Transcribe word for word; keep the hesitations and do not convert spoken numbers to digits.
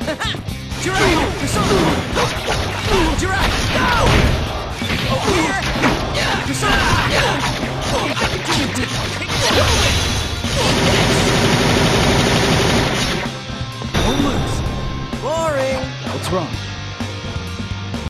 Jirai! Persona! Jirai! Go! Over here! Persona! Don't lose. Boring. What's wrong?